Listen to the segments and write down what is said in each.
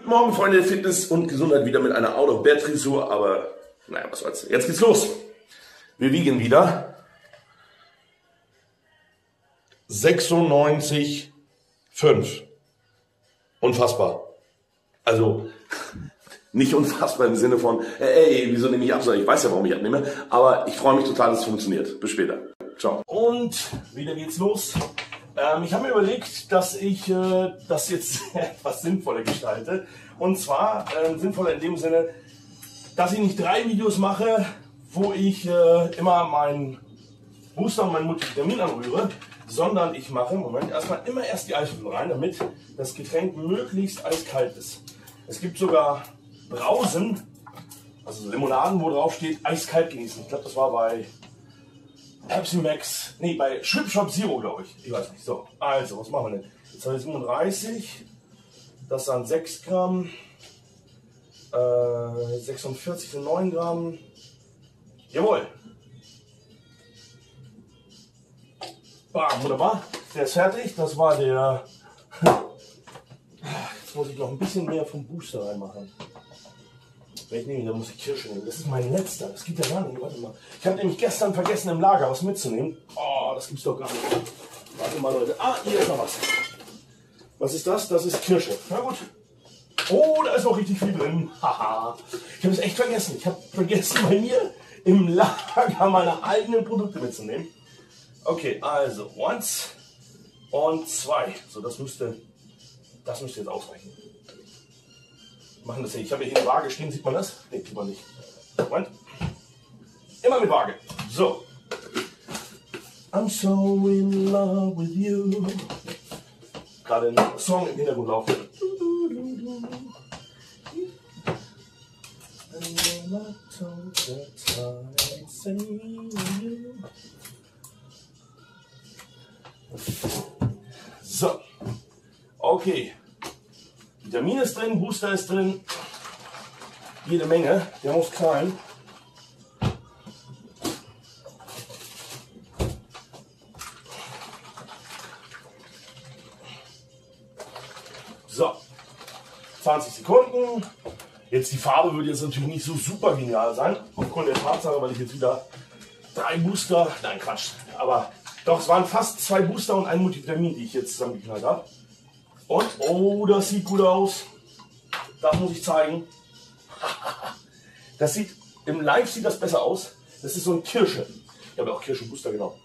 Morgen, Freunde der Fitness und Gesundheit, wieder mit einer Out-of-Bed-Frisur, aber naja, was soll's. Jetzt geht's los. Wir wiegen wieder 96,5. Unfassbar. Also nicht unfassbar im Sinne von, ey, wieso nehme ich ab? Ich weiß ja, warum ich abnehme, aber ich freue mich total, dass es funktioniert. Bis später. Ciao. Und wieder geht's los. Ich habe mir überlegt, dass ich das jetzt etwas sinnvoller gestalte. Und zwar sinnvoller in dem Sinne, dass ich nicht 3 Videos mache, wo ich immer meinen Booster und mein Multivitamin anrühre, sondern ich mache, Moment, immer erst die Eiswürfel rein, damit das Getränk möglichst eiskalt ist. Es gibt sogar Brausen, also so Limonaden, wo drauf steht, eiskalt genießen. Ich glaube, das war bei Pepsi Max, nee, bei Schwip Shop Zero, glaube ich. Ich weiß nicht. So, also, was machen wir denn? Jetzt haben wir 37, das sind 6 Gramm, 46 sind 9 Gramm. Jawohl. Bam, wunderbar. Der ist fertig. Das war der. Jetzt muss ich noch ein bisschen mehr vom Booster reinmachen. Wenn ich nehme, dann muss ich Kirsche nehmen. Das ist mein letzter. Das gibt ja gar nicht. Warte mal. Ich habe nämlich gestern vergessen, im Lager was mitzunehmen. Oh, das gibt's doch gar nicht. Warte mal, Leute. Ah, hier ist noch was. Was ist das? Das ist Kirsche. Na gut. Oh, da ist noch richtig viel drin. Haha. Ich habe es echt vergessen. Ich habe vergessen, bei mir im Lager meine eigenen Produkte mitzunehmen. Okay, also 1 und 2. So, das müsste jetzt ausreichen. Machen das hier. Ich habe hier eine Waage stehen, sieht man das? Ne, sieht man nicht. Moment. Immer mit Waage. So. I'm so in love with you. Gerade ein Song im Hintergrund laufen. So. Okay. Vitamin ist drin, Booster ist drin, jede Menge, der muss knallen. So, 20 Sekunden. Jetzt die Farbe würde jetzt natürlich nicht so super genial sein, aufgrund der Tatsache, weil ich jetzt wieder 3 Booster, nein Quatsch, aber doch, es waren fast 2 Booster und ein Multivitamin, die ich jetzt zusammengeknallt habe. Und, oh, das sieht gut aus. Das muss ich zeigen. Das sieht, im Live sieht das besser aus. Das ist so ein Kirsche. Ich habe auch Kirschenbooster, genau.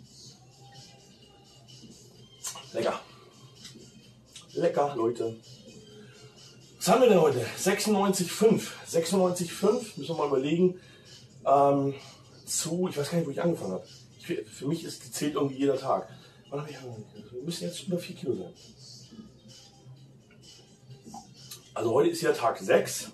Lecker. Lecker, Leute. Was haben wir denn heute? 96,5. 96,5, müssen wir mal überlegen. Ich weiß gar nicht, wo ich angefangen habe. Für mich zählt irgendwie jeder Tag. Wann habe ich angefangen? Wir müssen jetzt über 4 Kilo sein. Also heute ist ja Tag 6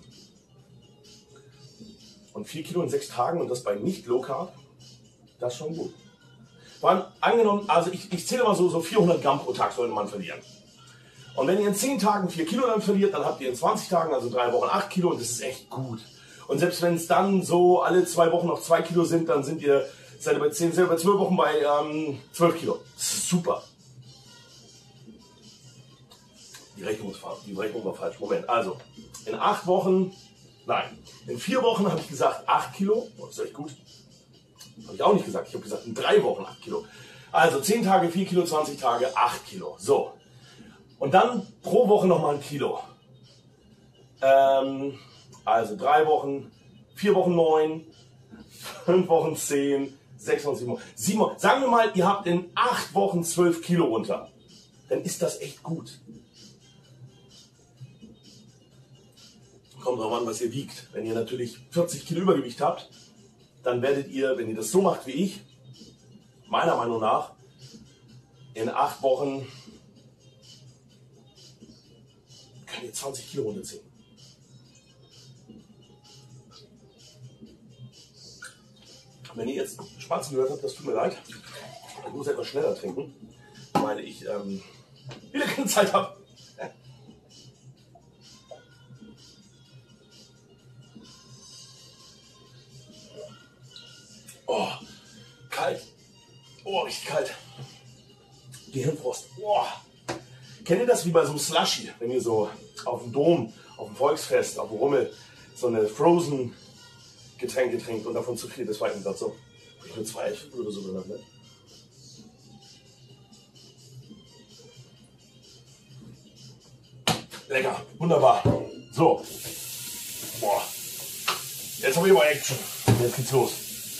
und 4 Kilo in 6 Tagen und das bei nicht Low Carb, das ist schon gut. Vor allem angenommen, also ich zähle mal so 400 Gramm pro Tag sollte man verlieren. Und wenn ihr in 10 Tagen 4 Kilo dann verliert, dann habt ihr in 20 Tagen, also 3 Wochen 8 Kilo und das ist echt gut. Und selbst wenn es dann so alle 2 Wochen noch 2 Kilo sind, dann seid ihr bei 12 Wochen bei 12 Kilo. Das ist super. Die Rechnung war falsch. Moment, also in 8 Wochen, nein, in 4 Wochen habe ich gesagt 8 Kilo. Oh, das ist echt gut. Habe ich auch nicht gesagt. Ich habe gesagt in 3 Wochen 8 Kilo. Also 10 Tage 4 Kilo, 20 Tage 8 Kilo. So. Und dann pro Woche nochmal 1 Kilo. Also 3 Wochen, 4 Wochen 9, 5 Wochen 10, 6 Wochen 7 Wochen. 7 Wochen. Sagen wir mal, ihr habt in 8 Wochen 12 Kilo runter. Dann ist das echt gut. Kommt drauf an, was ihr wiegt. Wenn ihr natürlich 40 Kilo Übergewicht habt, dann werdet ihr, wenn ihr das so macht wie ich, meiner Meinung nach, in 8 Wochen könnt ihr 20 Kilo runterziehen. Wenn ihr jetzt Spatzen gehört habt, das tut mir leid. Ich muss etwas schneller trinken, weil ich wieder keine Zeit habe. Oh, kalt. Oh, richtig kalt. Gehirnfrost. Oh. Kennt ihr das wie bei so einem Slushy, wenn ihr so auf dem Dom, auf dem Volksfest, auf dem Rummel so eine Frozen Getränke trinkt und davon zu viel, das war eben gerade so. Ich nur 2 oder so genannt, ne? Lecker, wunderbar. So. Boah. Jetzt habe ich aber Action. Jetzt geht's los.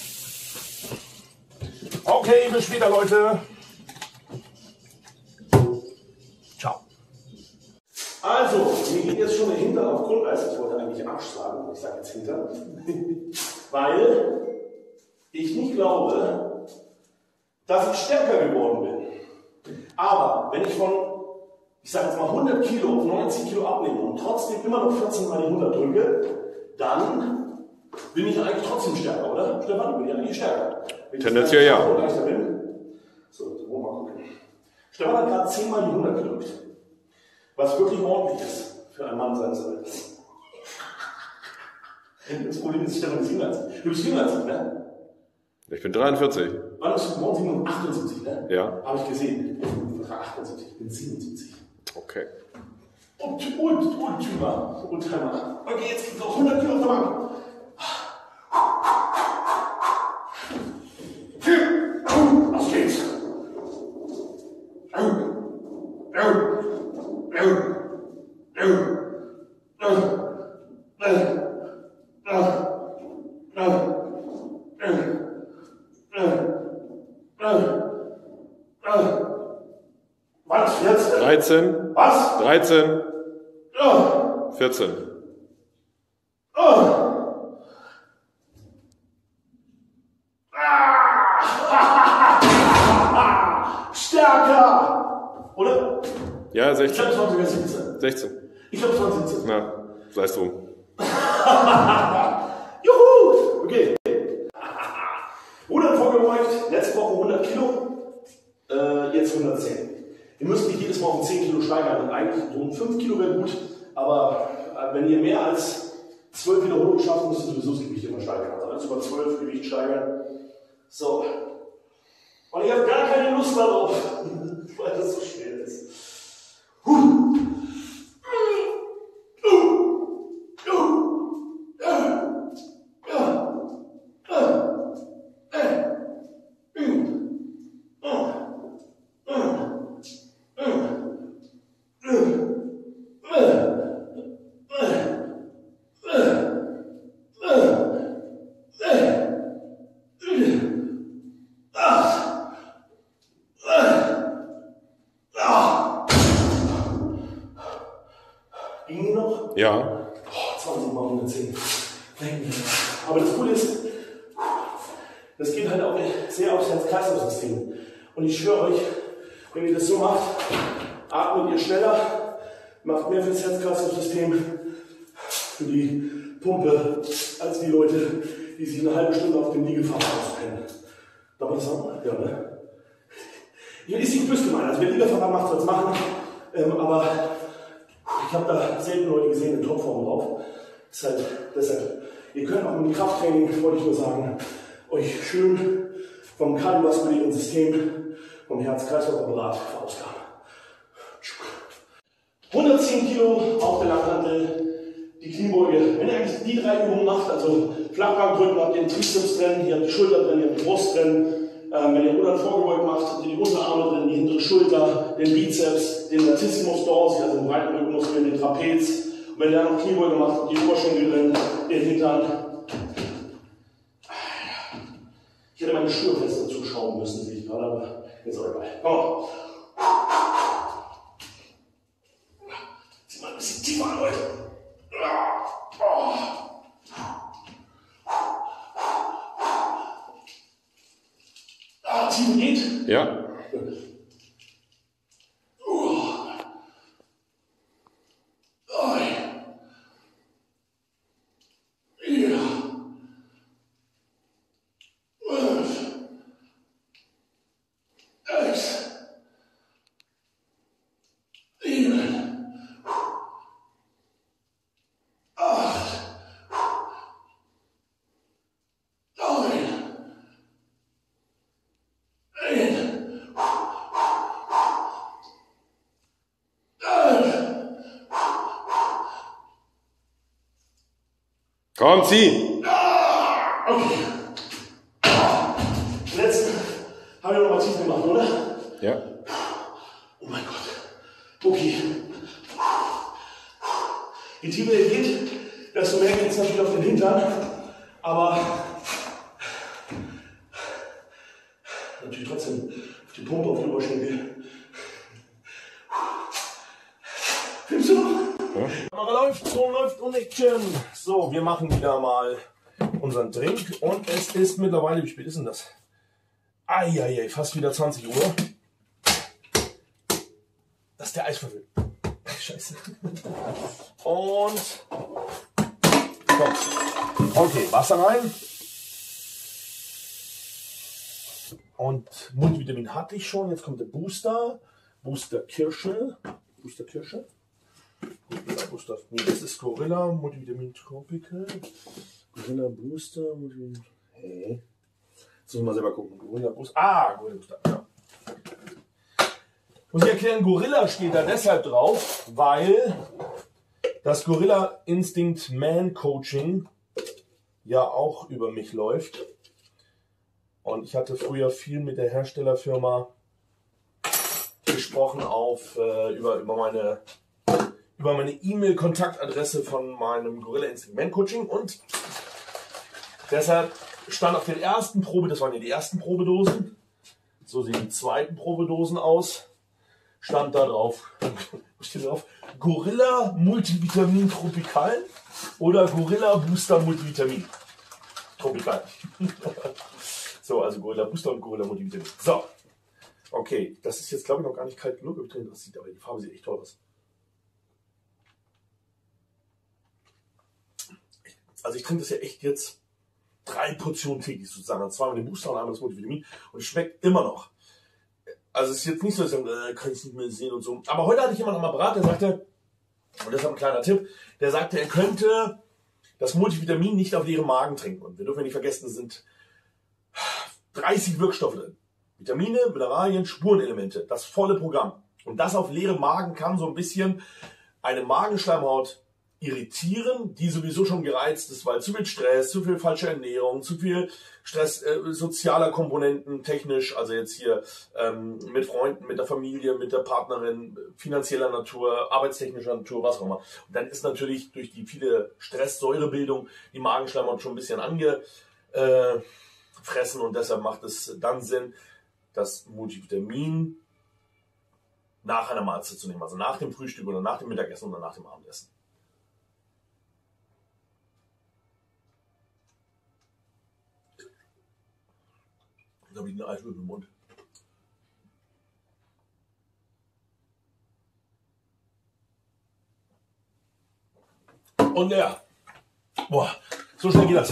Okay, bis später, Leute. Ciao. Also, mir geht jetzt schon der Hintern auf Grundeis. Ich wollte eigentlich Arsch sagen, ich sage jetzt Hintern. Weil ich nicht glaube, dass ich stärker geworden bin. Aber wenn ich von, ich sage jetzt mal 100 Kilo auf 90 Kilo abnehme und trotzdem immer noch 14 mal die 100 drücke, dann bin ich eigentlich trotzdem stärker, oder? Stefan, bin ich eigentlich stärker? Tendenziell ja. So, wollen wir mal gucken. Stefan hat gerade 10 mal die 100 gedrückt. Was wirklich ordentlich ist für einen Mann seines Alters. Das Problem ist, Stefan ist jünger als ich. Du bist jünger als ich, ne? Ich bin 43. Wann bist du geboren? 78, ne? Ja. Habe ich gesehen. Ich war 78, ich bin 77. Okay. Und Oldtimer. Okay, jetzt geht's auf 100 Kilo auf der Bank. Was geht's? Was jetzt? 13. Was? 13. Oh. 14. Oh. Stärker! Oder? Ja, Ich 16. glaube, es waren sogar 17. 16. Ich glaube, es waren 17. Na, sei es drum. Juhu! Okay. 100 vorgebeugt, letzte Woche 100 Kilo, jetzt 110. Ihr müsst nicht jedes Mal um 10 Kilo steigern. Und eigentlich so um 5 Kilo wäre gut, aber wenn ihr mehr als 12 Wiederholungen schafft, müsst ihr sowieso das Gewicht immer steigern. Also alles über 12 Gewicht steigern. So. Und ich habe gar keine Lust darauf, weil das so schwer ist. Ging die noch? Ja. Oh, 20 mal 110. Aber das Coole ist, das geht halt auch sehr aufs Herz-Kreislauf-System. Und ich schwöre euch, wenn ihr das so macht, atmet ihr schneller, macht mehr fürs Herz-Kreislauf-System, für die Pumpe, als die Leute, die sich eine halbe Stunde auf dem Liegefach auskennen. Darf man das sagen? Ja, ne? Hier ist nicht böse gemeint. Also wer Liegefach macht, soll es machen. Aber ich habe da selten Leute gesehen in Topform drauf. Deshalb, ihr könnt auch mit dem Krafttraining, wollte ich nur sagen, euch schön vom kardiovaskulären System, vom Herz-Kreislauf-Apparat verausgaben. 110 Kilo auf der Langhantel, die Kniebeuge. Wenn ihr eigentlich die 3 Übungen macht, also Flachbankdrücken, habt ihr den Trizeps drin, hier habt ihr die Schulter drin, hier habt ihr die Brust drin. Wenn ihr Rudern vorgebeugt macht, habt ihr die Unterarme drin, die hintere Schulter, den Bizeps, den Latissimus dorsi, also den breiten Rückenmuskel, den Trapez. Und wenn ihr dann noch Kniebeuge macht, habt ihr die Oberschenkel drin, den Hintern. Ich hätte meine Schuhe fest dazu schrauben müssen, sehe ich gerade, aber ist auch egal. Komm mal. Zieh mal ein bisschen tiefer an, Leute. Tiefen geht? Ja. Komm, zieh! Okay. Letzten haben wir noch mal tief gemacht, oder? Ja. Oh mein Gott. Okay. Je tiefer ihr geht, desto mehr geht es natürlich auf den Hintern. Aber natürlich trotzdem auf die Pumpe, auf die Oberschenkel. Filmst du noch? Ja. Die Kamera läuft, so läuft und Action. So, wir machen wieder mal unseren Drink und es ist mittlerweile, wie spät ist denn das? Eieiei, fast wieder 20 Uhr. Das ist der Eiswürfel. Scheiße. Und komm. Okay, Wasser rein. Und Multivitamin hatte ich schon. Jetzt kommt der Booster. Booster Kirsche. Booster Kirsche. Booster. Nee, das ist Gorilla Multivitamin Tropical. Gorilla Booster Multivitamin. Hey. Jetzt müssen wir mal selber gucken. Gorilla Booster. Ah, Gorilla Booster. Ja. Muss ich erklären, Gorilla steht da deshalb drauf, weil das Gorilla Instinct Man Coaching ja auch über mich läuft. Und ich hatte früher viel mit der Herstellerfirma gesprochen über meine E-Mail-Kontaktadresse von meinem Gorilla Instinct Man Coaching. Und deshalb stand auf den ersten das waren ja die ersten Probedosen, so sehen die zweiten Probedosen aus. Stand da drauf, was steht drauf? Gorilla Multivitamin Tropical oder Gorilla Booster Multivitamin Tropical. So, also Gorilla Booster und Gorilla Multivitamin. So, okay, das ist jetzt glaube ich noch gar nicht kalt genug drin. Das sieht aber die Farbe sieht echt toll aus. Also ich trinke das ja echt jetzt 3 Portionen täglich sozusagen. Zweimal den Booster und einmal das Multivitamin und es schmeckt immer noch. Also es ist jetzt nicht so, dass ich sage, kann ich nicht mehr sehen und so. Aber heute hatte ich jemanden am Apparat, der sagte, und das ist ein kleiner Tipp, der sagte, er könnte das Multivitamin nicht auf leeren Magen trinken. Und wir dürfen nicht vergessen, es sind 30 Wirkstoffe drin. Vitamine, Mineralien, Spurenelemente, das volle Programm. Und das auf leerem Magen kann so ein bisschen eine Magenschleimhaut irritieren, die sowieso schon gereizt ist, weil zu viel Stress, zu viel falsche Ernährung, zu viel Stress sozialer Komponenten, technisch, also jetzt hier mit Freunden, mit der Familie, mit der Partnerin, finanzieller Natur, arbeitstechnischer Natur, was auch immer. Und dann ist natürlich durch die viele Stresssäurebildung die Magenschleimhaut schon ein bisschen angefressen und deshalb macht es dann Sinn, das Multivitamin nach einer Mahlzeit zu nehmen, also nach dem Frühstück oder nach dem Mittagessen oder nach dem Abendessen. Da habe ich eine Eiswürfel im Mund. Und ja, boah, so schnell geht das.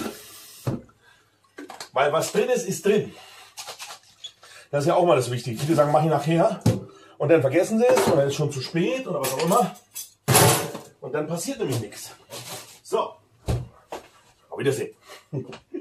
Weil was drin ist, ist drin. Das ist ja auch mal das Wichtige. Viele sagen, mach ich nachher. Und dann vergessen sie es. Und dann ist es schon zu spät oder was auch immer. Und dann passiert nämlich nichts. So, auf Wiedersehen.